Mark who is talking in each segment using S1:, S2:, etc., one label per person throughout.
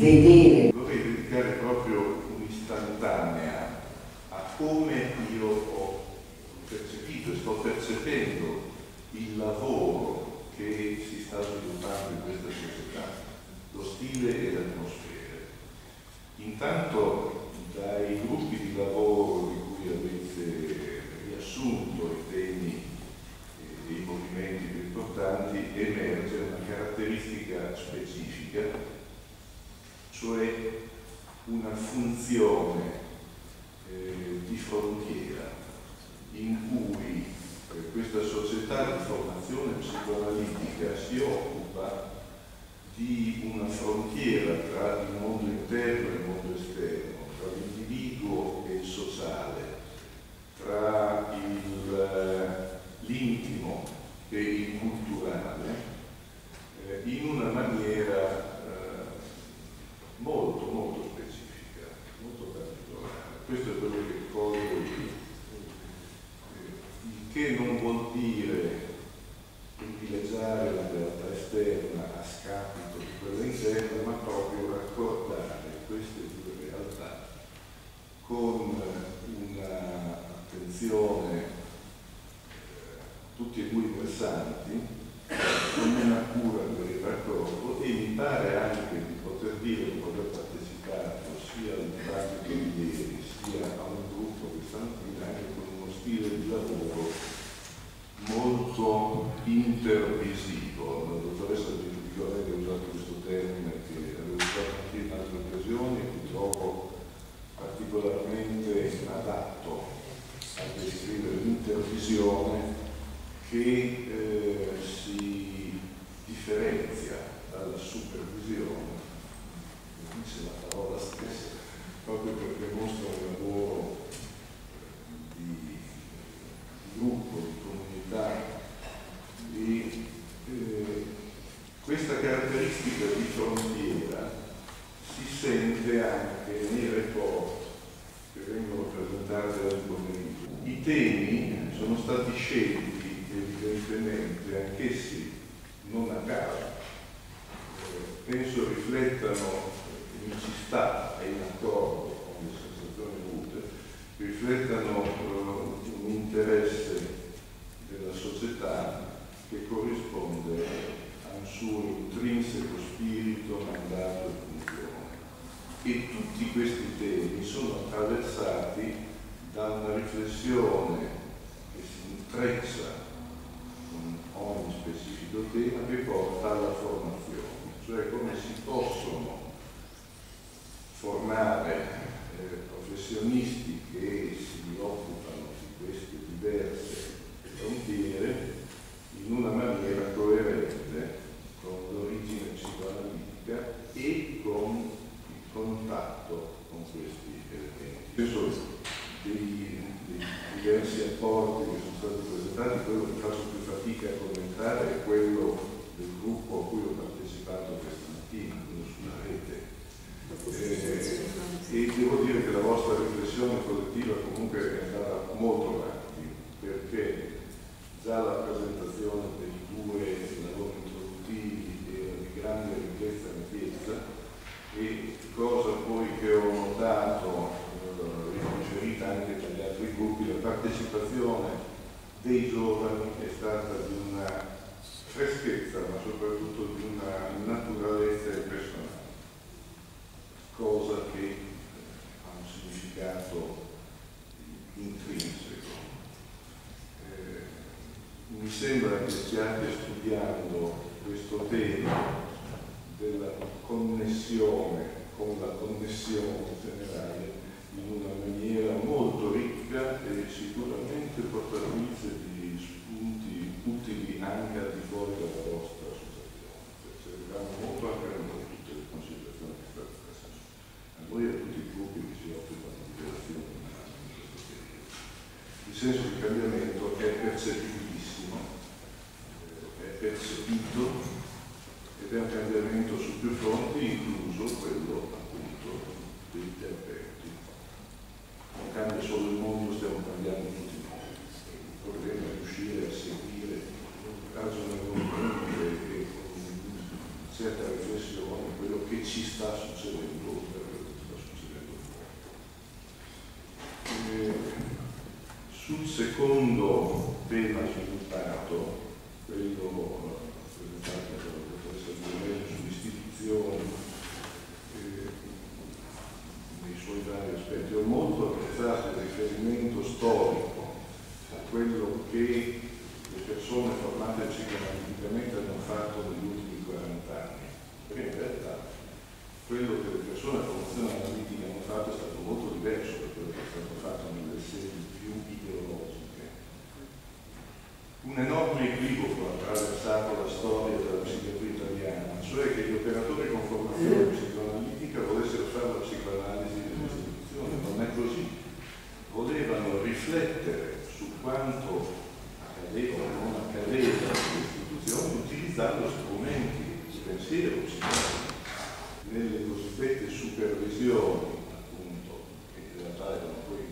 S1: vedere.
S2: Vorrei dedicare proprio un'istantanea a come io ho percepito e sto percependo il lavoro che si sta sviluppando in questa società, lo stile e le atmosfere. Intanto dai gruppi di lavoro di cui avete riassunto i temi e i movimenti più importanti emerge una caratteristica specifica, cioè una funzione di frontiera in cui questa società di formazione psicoanalitica si occupa di una frontiera tra il mondo interno e il mondo esterno, tra l'individuo e il sociale, tra l'intimo e il culturale, in una maniera molto, molto specifica, molto particolare. Questo è quello che colgo io. Il che non vuol dire privilegiare la realtà esterna a scapito di quella interna, ma proprio raccordare queste due realtà con un'attenzione tutti e due i versanti, con una cura per il raccordo, e mi pare anche di poter dire, di aver partecipato sia al dibattito di ieri sia a un gruppo questa mattina, anche con uno stile di lavoro molto intervisivo. La dottoressa Di Goretti ha usato questo termine che avevo usato anche in altre occasioni e che trovo particolarmente adatto a descrivere l'intervisione che si differenzia dalla supervisione, dice la parola stessa, proprio perché mostra un lavoro di gruppo, di comunità, e questa caratteristica di frontiera si sente anche nei report che vengono presentati oggi pomeriggio. I temi sono stati scelti evidentemente anch'essi non a caso, penso riflettano in città e in accordo con le sensazioni avute, riflettano un interesse della società che corrisponde a un suo intrinseco spirito, mandato e funzione. E tutti questi temi sono attraversati da una riflessione che si intreccia con ogni specifico tema, che porta alla formazione, cioè come si possono formare professionisti che si occupano di queste diverse frontiere in una maniera coerente con l'origine psicoanalitica e con il contatto con questi elementi. Penso dei diversi apporti che sono stati presentati, quello che faccio più fatica a commentare è quello del gruppo a cui ho partecipato questa mattina, quello sulla rete. E devo dire che la vostra riflessione collettiva comunque è andata molto avanti, perché già la presentazione dei due lavori introduttivi era di grande ricchezza e ampiezza, e cosa poi che ho notato riferita anche dagli altri gruppi, la partecipazione dei giovani è stata di una freschezza, ma soprattutto di una naturalezza impressionante, cosa che ha un significato intrinseco. Mi sembra che stiate studiando questo tema della connessione con la connessione generale in una maniera molto ricca e sicuramente portatrice di spunti utili anche al di fuori della vostra associazione. Serviranno molto anche a noi tutte le considerazioni che state facendo, a noi e a tutti i gruppi che si occupano di relazioni umane in questo periodo. Il senso di cambiamento è percepibilissimo, è percepito, ed è un cambiamento su più fronti, incluso quello appunto dei terapeuti. Non cambia solo il mondo, stiamo cambiando tutti i mondi. Il problema è riuscire a seguire ragionevolmente e con una certa riflessione quello che ci sta succedendo secondo tema sviluppato, quello presentato dal professor Giorelli sull'istituzione, nei suoi vari aspetti, ho molto apprezzato il riferimento storico a quello che le persone formate psicoanaliticamente hanno fatto negli ultimi 40 anni, perché in realtà quello che le persone a formazione analitica hanno fatto è stato molto diverso da quello che è stato fatto nelle sedi più ideologiche. Un enorme equivoco ha attraversato la storia della psichiatria italiana, cioè che gli operatori con formazione psicoanalitica volessero fare la psicoanalisi delle istituzioni. Non è così. Volevano riflettere su quanto accadeva o non accadeva nelle istituzioni utilizzando strumenti di pensiero psicologico. Nelle cosiddette supervisioni, appunto, che in realtà erano poi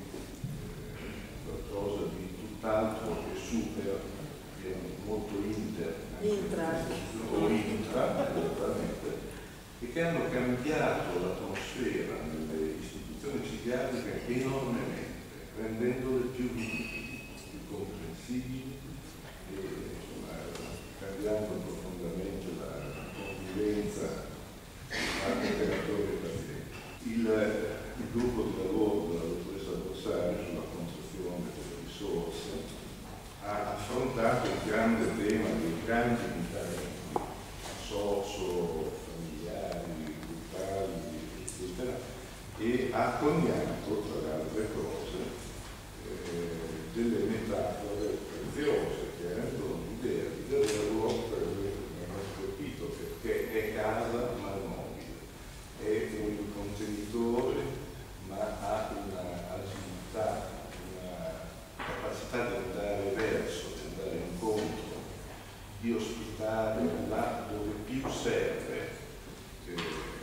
S2: qualcosa di tutt'altro che super, erano molto intra, esattamente, e che hanno cambiato l'atmosfera nelle istituzioni psichiatriche enormemente, rendendole più vivibili, più comprensibili e insomma, cambiando profondamente la convivenza tra operatori e pazienti. Il gruppo di lavoro della dottoressa Borsari sulla construzione delle risorse ha affrontato il grande tema dei grandi interventi socio-familiari, grupali, eccetera, e ha coniato, tra le altre cose, delle metafore preziose che rendono l'idea di Deleuze, per esempio, mi hanno colpito, perché è casa ma è mobile, è un contenitore ma ha una agilità, una capacità di andare verso, di andare incontro, di ospitare là dove più serve, di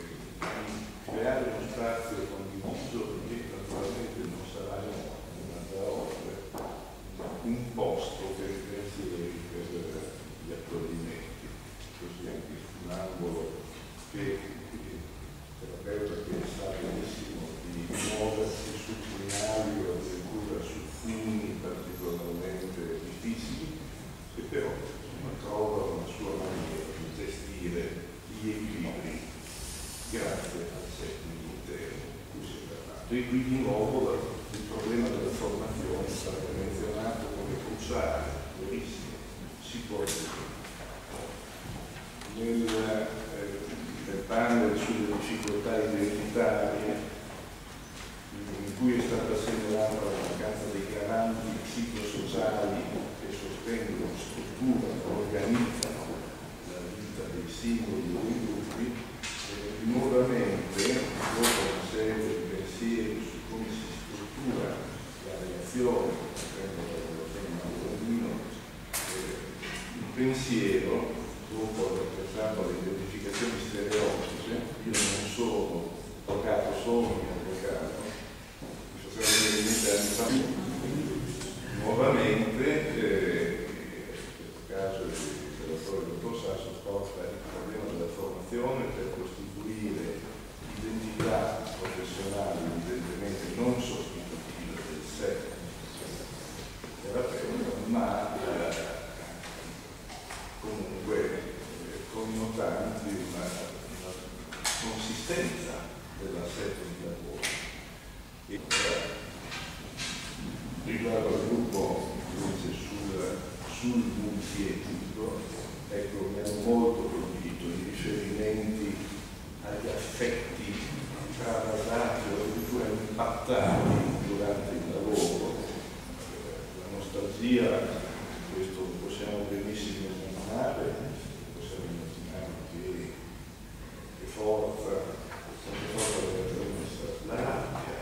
S2: creare uno spazio condiviso che naturalmente non sarà una parola, un posto per i pensieri, per gli accoglimenti, così anche un angolo che il terapeuta che sa benissimo di muoversi su crinali o addirittura su fumi particolarmente difficili, che però trova una sua maniera di gestire gli equilibri grazie al settimo interno di cui si è parlato. E qui di nuovo il problema della formazione è stato menzionato come cruciale, verissimo, si può dire. Nel panel sulle difficoltà identitarie, in cui è stata segnalata la mancanza dei garanti psicosociali che sostengono, strutturano, organizzano la vita dei singoli o dei gruppi, nuovamente, dopo una serie di pensieri su come si struttura la reazione, il pensiero, dopo aver pensato alle identificazioni stereotipiche, io non sono avvocato, sono un avvocato, mi faceva venire in mente anni fa, nuovamente, in questo caso il relatore dottor Sasso sposta il problema della formazione per costituire identità professionali evidentemente non sostitutive del sé terapeuta, ma comunque connotanti una consistenza dell'assetto di lavoro. E riguardo al gruppo invece sul multietnico, ecco, mi hanno molto colpito i riferimenti agli affetti travasati o addirittura impattati durante il lavoro, la nostalgia, questo lo possiamo benissimo immaginare, possiamo immaginare che forza la rabbia,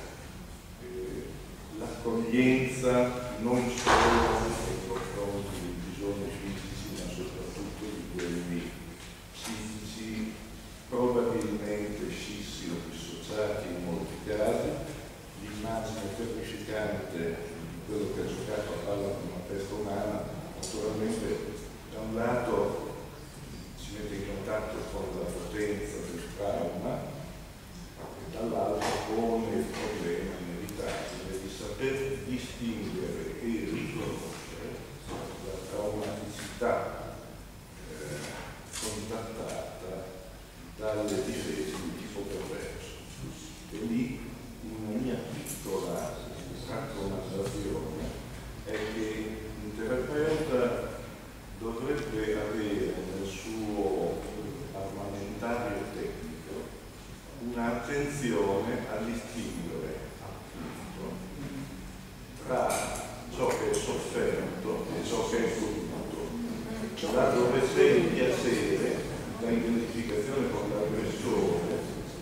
S2: l'accoglienza non solo nei confronti dei bisogni fisici, ma soprattutto di quelli psichici, probabilmente scissi o dissociati in molti casi, l'immagine terrificante di quello che ha giocato a palla con una testa umana, naturalmente da un lato ci mette in contatto con la potenza del trauma e dall'altro pone il problema inevitabile di saper distinguere e là dove c'è il piacere, la identificazione con l'aggressore,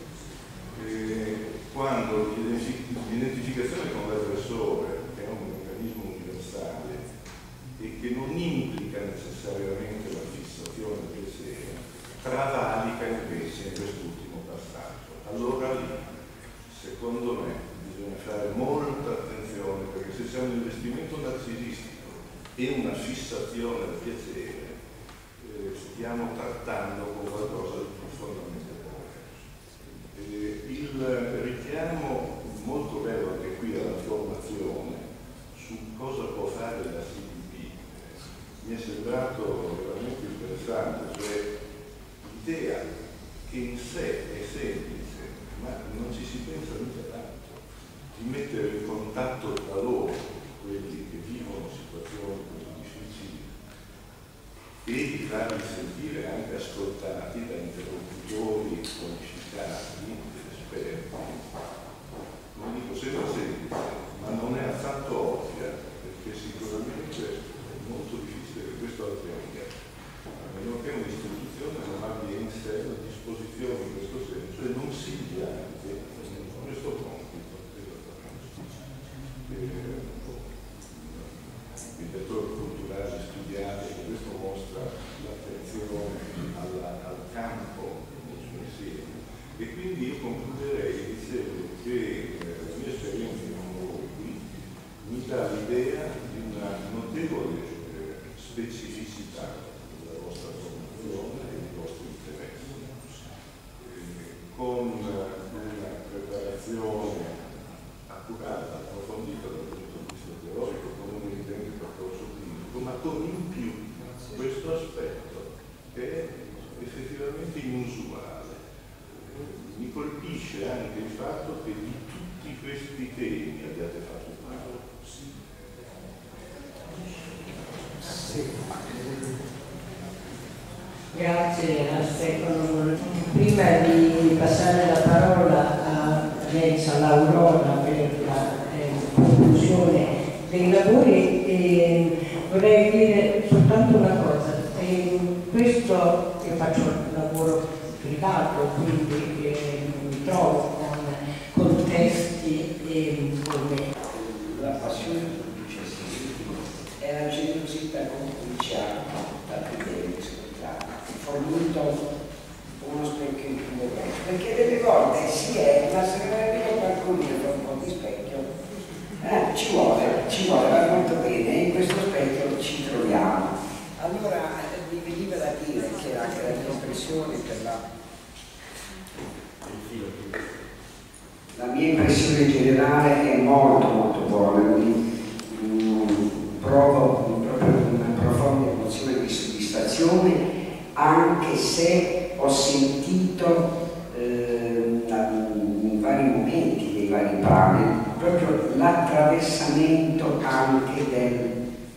S2: quando l'identificazione con l'aggressore è un meccanismo universale e che non implica necessariamente la fissazione del piacere, travalica invece in quest'ultimo passaggio. Allora lì, secondo me, bisogna fare molta attenzione, perché se c'è un investimento narcisistico e una fissazione del piacere, stiamo trattando con qualcosa di profondamente diverso. Il richiamo molto bello anche qui alla formazione su cosa può fare la CDP mi è sembrato veramente interessante, cioè l'idea che in sé è semplice, ma non ci si pensa mica tanto, di mettere in contatto tra loro quelli che vivono situazioni così difficili e di farli sentire anche ascoltati da interlocutori qualificati ed esperti. Non dico sembra semplice, ma non è affatto ovvia, perché sicuramente è molto difficile che questo avvenga, a meno che un'istituzione non abbia in sé la disposizione in questo senso e non si dia anche questo compito. I lettori culturali studiati, questo mostra l'attenzione al campo nel suo insieme. E quindi io concluderei dicendo che la mia esperienza con voi qui mi dà l'idea di una notevole specificità della vostra formazione e dei vostri interessi, con una preparazione accurata, approfondita dal punto di vista teorico, con un evidente percorso clinico, ma con in più questo aspetto che è effettivamente inusuale. Mi colpisce anche il fatto che di tutti questi temi abbiate fatto parte.
S1: Sì. Grazie a Stefano. Prima di passare la parola a Renza Laurona per la conclusione dei lavori, vorrei dire soltanto una cosa. Questo io faccio un lavoro privato, quindi mi trovo con contesti come
S3: la passione è la generosità con cui ci ha dato bene fornito uno specchio in più modo, perché delle volte si è, ma se ne parcurire con un po' di specchio ci vuole, va molto bene, e in questo specchio ci troviamo. Allora mi veniva da dire che anche la mia impressione la mia impressione generale è molto buona, provo proprio una profonda emozione di soddisfazione, anche se ho sentito in vari momenti dei vari panel proprio l'attraversamento anche del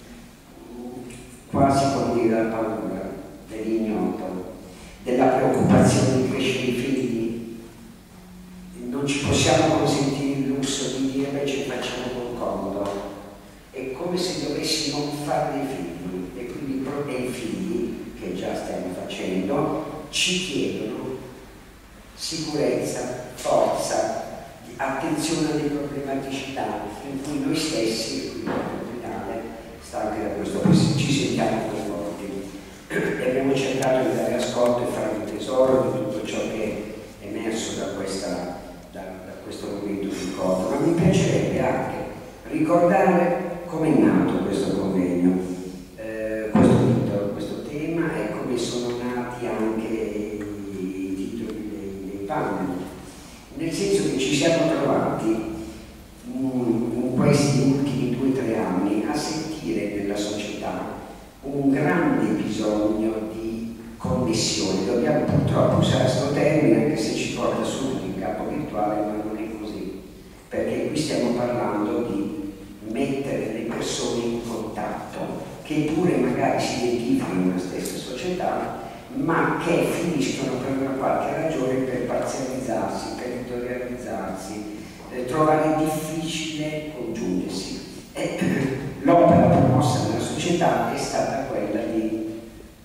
S3: quasi come dire della paura, dell'ignoto, della preoccupazione di crescere i figli. Non ci possiamo consentire il lusso di dire beh, ci facciamo col comodo. È come se dovessimo fare dei figli, e quindi i figli, che già stiamo facendo, ci chiedono sicurezza, forza, attenzione alle problematicità in cui noi stessi, e quindi l'ospedale, sta anche da questo punto ci sentiamo coinvolti. E abbiamo cercato di dare ascolto e fare un tesoro di tutto ciò che è emerso da questo momento di incontro, ma mi piacerebbe anche ricordare come è nato questo convegno, questo titolo, questo tema, e come sono nati anche i titoli dei panel, nel senso che ci siamo trovati in questi ultimi 2 o 3 anni a sentire nella società un grande bisogno di connessione. Dobbiamo purtroppo usare questo termine, anche se ci porta subito in campo virtuale, ma non è così, perché qui stiamo parlando di mettere le persone in contatto, che pure magari si identificano nella stessa società, ma che finiscono per una qualche ragione per parzializzarsi, per territorializzarsi, trovare difficile congiungersi. L'opera promossa nella società è stata quella di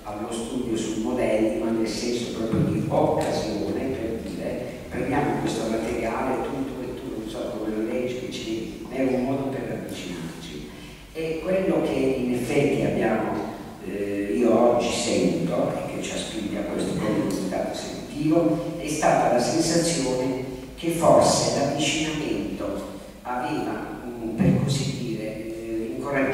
S3: allo studio sul modello, ma nel senso proprio di occasione per dire prendiamo questo materiale, tutto e tu non so come lo leggi, è un modo per avvicinarci. E quello che in effetti abbiamo, io oggi sento e che ci ha spinti a questo risultato esecutivo, è stata la sensazione che forse l'avvicinamento aveva, per così dire,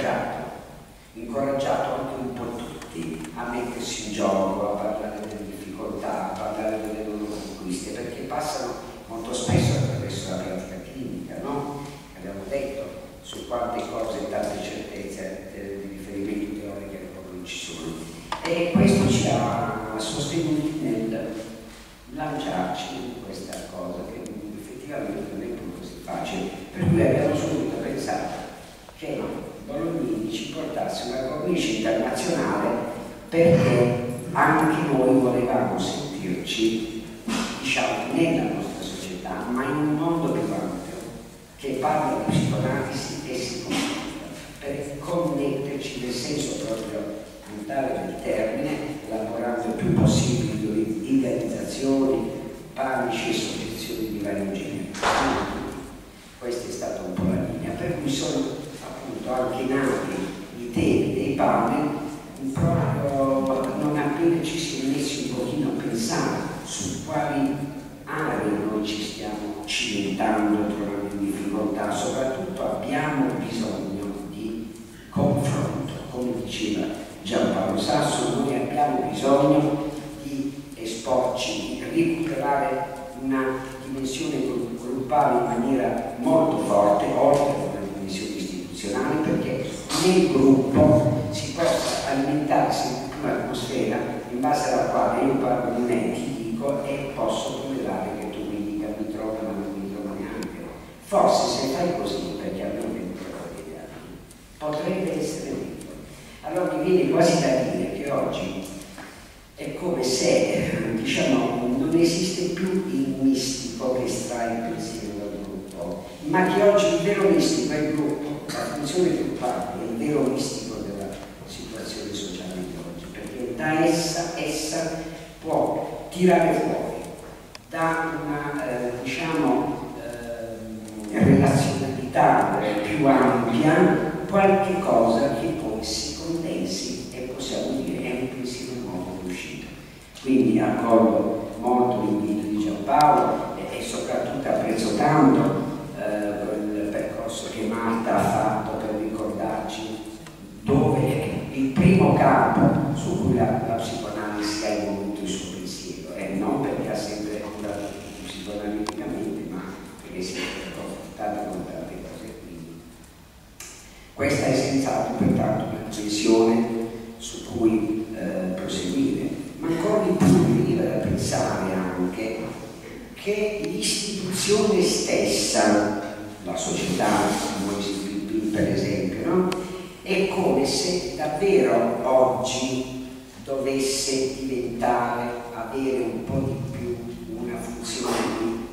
S3: incoraggiato anche un po' tutti a mettersi in gioco, a parlare delle difficoltà, a parlare delle loro conquiste, perché passano molto spesso attraverso la pratica clinica, no? Abbiamo detto su quante cose e tante certezze di riferimento teoriche proprio non ci sono. E questo ci ha sostenuti nel lanciarci in questa cosa che effettivamente non è più così facile, per cui abbiamo subito pensato che Bolognini ci portasse una cornice internazionale, perché anche noi volevamo sentirci, diciamo, nella nostra società, ma in un mondo più ampio che parla di psicoanalisi e si confronta, per connetterci nel senso proprio mentale del termine, elaborando il più possibile idealizzazioni, panici e soggezioni di vario genere. Questa è stata un po' la linea, per cui sono appunto anche nati i temi dei panel proprio non appena ci si è messi un pochino a pensare su quali aree noi ci stiamo cimentando, trovando in difficoltà. Soprattutto abbiamo bisogno di confronto, come diceva Giampaolo Sasso, noi abbiamo bisogno di esporci, di recuperare una dimensione gruppale in maniera molto forte, oltre a una dimensione istituzionale, perché nel gruppo si possa alimentare sempre più un'atmosfera in base alla quale io parlo di me, ti dico e posso tollerare che tu mi dica mi trovo ma non mi trovo neanche. Forse se fai così, perché a me non potrebbe essere meglio. Allora mi viene quasi da dire che oggi è come se, diciamo, non esiste più il mistico che estrae il pensiero dal gruppo, ma che oggi il vero mistico è il gruppo, la funzione gruppale è il vero mistico della situazione sociale di oggi, perché da essa può tirare fuori da una, relazionalità più ampia qualche cosa che poi si condensi e possiamo dire è un pensiero nuovo di uscita. Quindi accolgo molto l'invito di Giampaolo e soprattutto apprezzo tanto il percorso che Marta ha fatto per ricordarci dove il primo campo su cui la psicoanalisi ha evoluto il suo pensiero, e non perché ha sempre lavorato psicoanaliticamente, ma perché si è confrontata con tante cose. Quindi questa è senz'altro pertanto una riflessione su cui proseguire, ma ancora di più mi veniva da pensare anche che l'istituzione stessa, la società, noi per esempio, no? È come se davvero oggi dovesse diventare, avere un po' di più una funzione di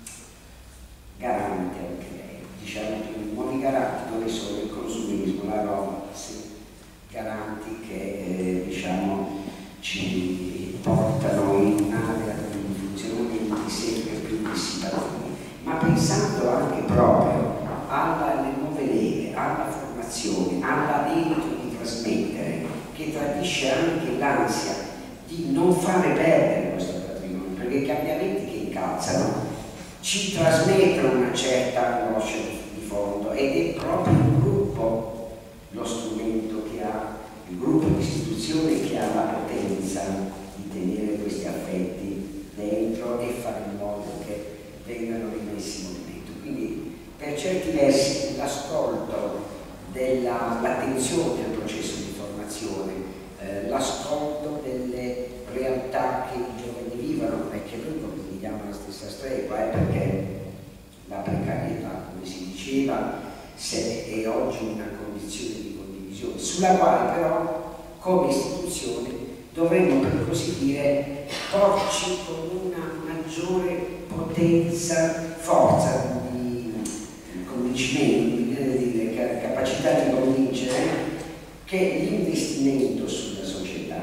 S3: garante anche lei, diciamo che nuovi garanti dove sono il consumismo, la roba, sì, garanti che diciamo ci portano in un'area di funzionamenti sempre più dissipativi, ma pensando anche proprio alle nuove leve, alla formazione, all'adito di trasmettere, che tradisce anche l'ansia di non fare perdere questo patrimonio, perché i cambiamenti che incalzano ci trasmettono una certa angoscia di fondo, ed è proprio il gruppo lo strumento che ha, il gruppo di istituzione che ha la potenza di tenere questi affetti dentro e fare in modo che vengano rimessi in movimento. Quindi per certi versi l'ascolto l'attenzione al processo di formazione, l'ascolto delle realtà che i giovani vivono, perché noi condividiamo la stessa stregua, perché la precarietà, come si diceva, è oggi una condizione di condivisione, sulla quale però come istituzione dovremmo, per così dire, porci con una maggiore potenza, forza di convincimento, di capacità di convincere che l'investimento sulla società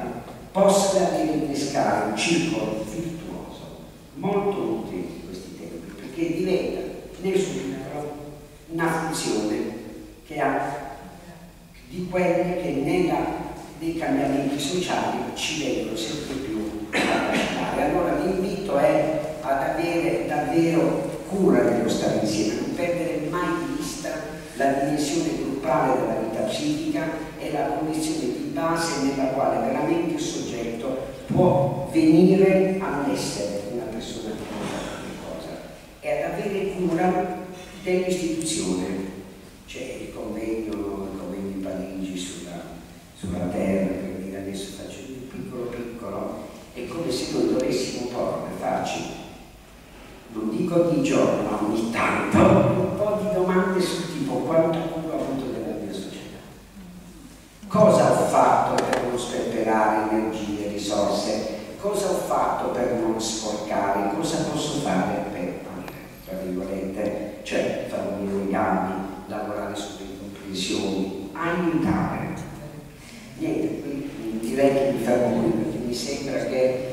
S3: possa innescare un circolo virtuoso molto utile in questi tempi, perché diventa nel suo piccolo una funzione che ha di quelle che nei cambiamenti sociali ci vengono sempre più affascinare. Allora l'invito è ad avere davvero cura dello stare insieme, non perdere mai di vista la dimensione gruppale della vita psichica e la condizione di base nella quale veramente il soggetto può venire all'essere una persona che può fare qualcosa, e ad avere cura dell'istituzione. C'è il convegno di Parigi sulla terra, per dire adesso faccio il piccolo, è come se noi dovessimo porre, farci, non dico ogni giorno, ma ogni tanto, un po' di domande sul tipo: quanta cura ho avuto della mia società? Cosa ho fatto per non sperperare energie e risorse? Cosa ho fatto per non sporcare? Cosa posso fare per, tra virgolette, cioè fare unire i gambi, lavorare sulle incomprensioni, aiutare? Niente, qui direi che mi fermo qui, perché mi sembra che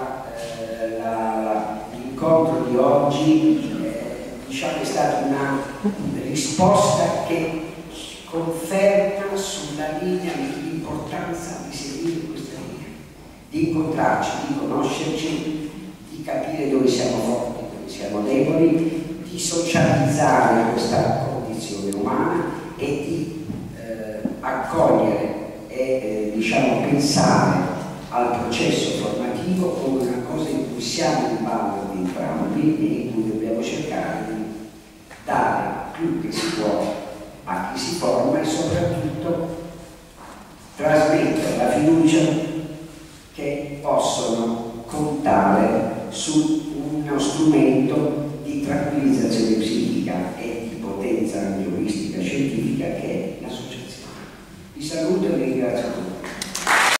S3: l'incontro di oggi diciamo, è stata una risposta che conferma sulla linea l'importanza di seguire questa linea, di incontrarci, di conoscerci, di capire dove siamo forti, dove siamo deboli, di socializzare questa condizione umana e di accogliere e diciamo, pensare al processo formativo come una cosa in cui siamo in ballo di entrambi e in cui dobbiamo cercare di dare più che si può a chi si forma e soprattutto trasmettere la fiducia che possono contare su uno strumento di tranquillizzazione psichica e di potenza angiolistica scientifica che è l'associazione. Vi saluto e vi ringrazio tutti.